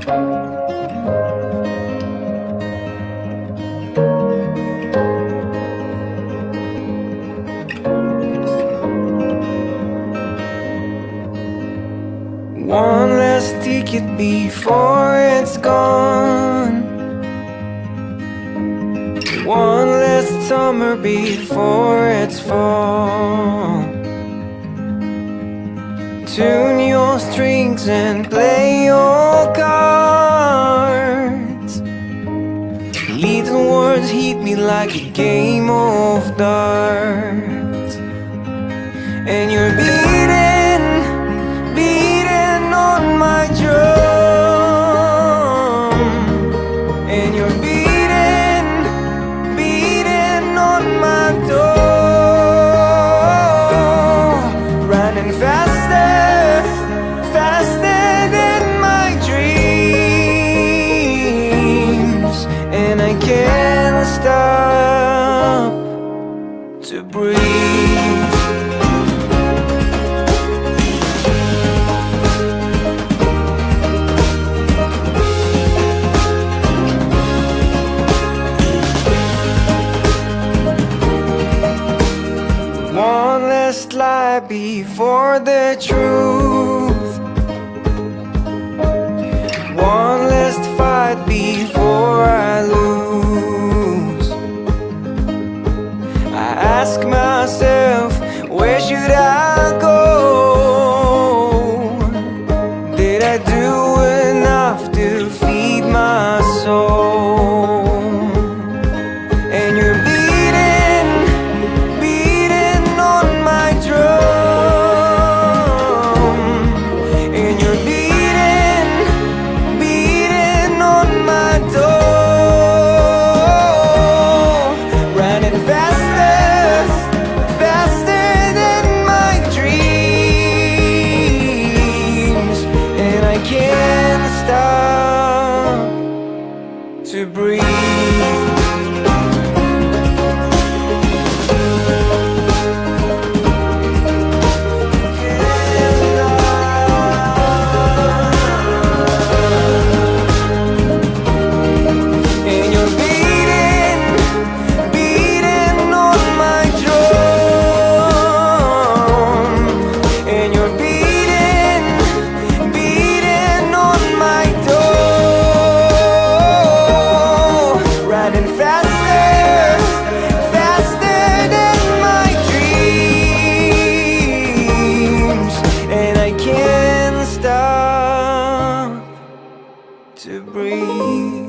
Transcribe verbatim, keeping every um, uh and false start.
One last ticket before it's gone. One last summer before it's fall. Tune your strings and play your cards. Little words hit me like a game of darts. And you're beating, beating on my drum. And you're beating, beating on my door. Running faster, faster than my dreams. And I can't stop to breathe. One last lie before the truth. One last fight before I lose. I ask myself, where should I go? Did I do enough to feed my soul? And you're beating, beating on my drum. And you're beating, beating on my door. Running faster, faster than my dreams. And I can't stop to breathe. And you're beating, beating on my drum. And you're beating, beating on my door. Riding faster, faster than my dreams. And I can't stop to breathe.